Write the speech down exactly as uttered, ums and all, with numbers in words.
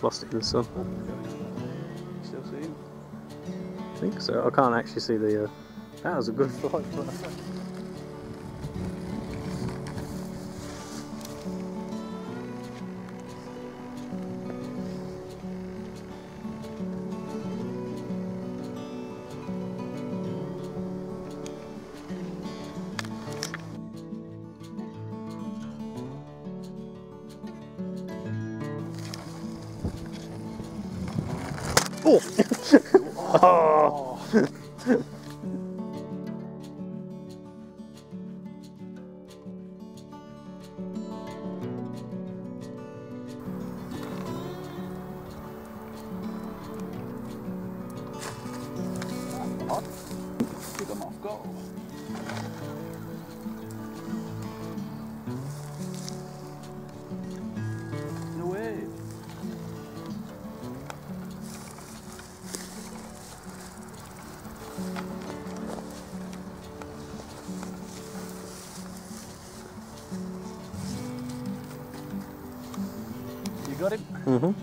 I've lost it in the sun. Still see him? I think so. I can't actually see the... Uh... That was a good flight. Oh! Oh! Did a moth go? No way. You got him? Mm-hmm.